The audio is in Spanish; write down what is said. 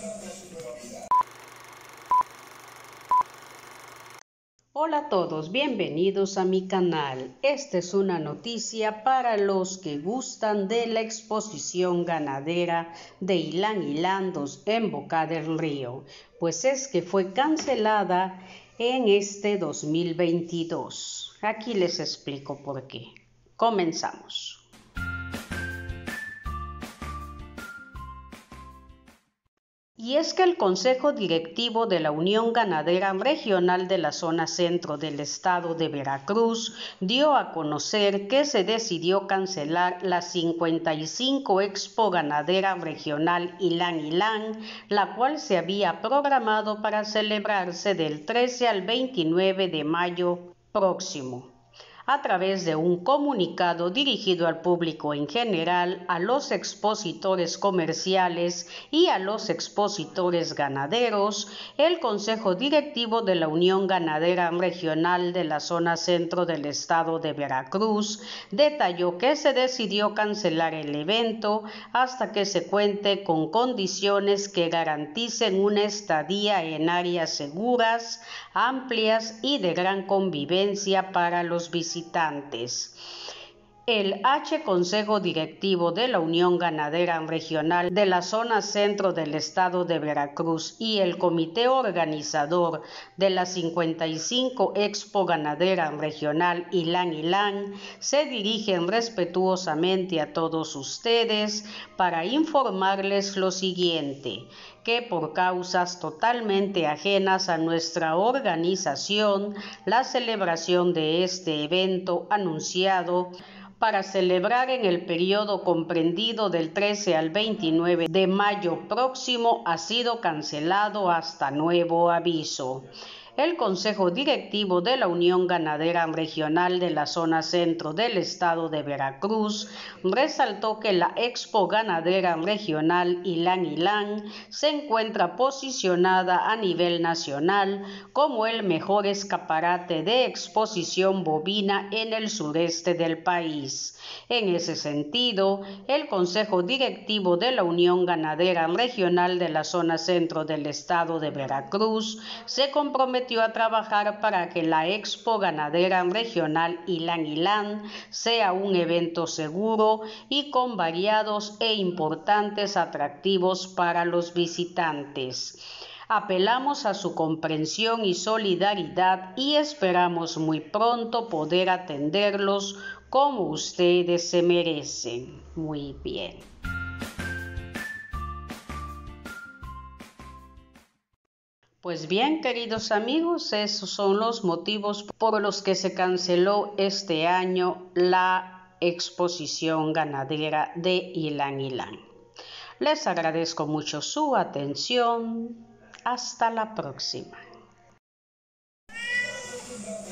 Hola a todos, bienvenidos a mi canal. Esta es una noticia para los que gustan de la exposición ganadera de Ilán Ilán 2 en Boca del Río, pues es que fue cancelada en este 2022. Aquí les explico por qué. Comenzamos. Y es que el Consejo Directivo de la Unión Ganadera Regional de la Zona Centro del Estado de Veracruz dio a conocer que se decidió cancelar la 55 Expo Ganadera Regional Ilán Ilán, la cual se había programado para celebrarse del 13 al 29 de mayo próximo. A través de un comunicado dirigido al público en general, a los expositores comerciales y a los expositores ganaderos, el Consejo Directivo de la Unión Ganadera Regional de la Zona Centro del Estado de Veracruz detalló que se decidió cancelar el evento hasta que se cuente con condiciones que garanticen una estadía en áreas seguras, amplias y de gran convivencia para los visitantes. El Consejo Directivo de la Unión Ganadera Regional de la Zona Centro del Estado de Veracruz y el Comité Organizador de la 55 Expo Ganadera Regional Ilán Ilán se dirigen respetuosamente a todos ustedes para informarles lo siguiente: que por causas totalmente ajenas a nuestra organización, la celebración de este evento anunciado para celebrar en el periodo comprendido del 13 al 29 de mayo próximo ha sido cancelado hasta nuevo aviso. El Consejo Directivo de la Unión Ganadera Regional de la Zona Centro del Estado de Veracruz resaltó que la Expo Ganadera Regional Ilán Ilán se encuentra posicionada a nivel nacional como el mejor escaparate de exposición bovina en el sureste del país. En ese sentido, el Consejo Directivo de la Unión Ganadera Regional de la Zona Centro del Estado de Veracruz se comprometió a trabajar para que la Expo Ganadera Regional Ilán Ilán sea un evento seguro y con variados e importantes atractivos para los visitantes. Apelamos a su comprensión y solidaridad y esperamos muy pronto poder atenderlos como ustedes se merecen. Muy bien. Pues bien, queridos amigos, esos son los motivos por los que se canceló este año la exposición ganadera de Ilán Ilán. Les agradezco mucho su atención. Hasta la próxima.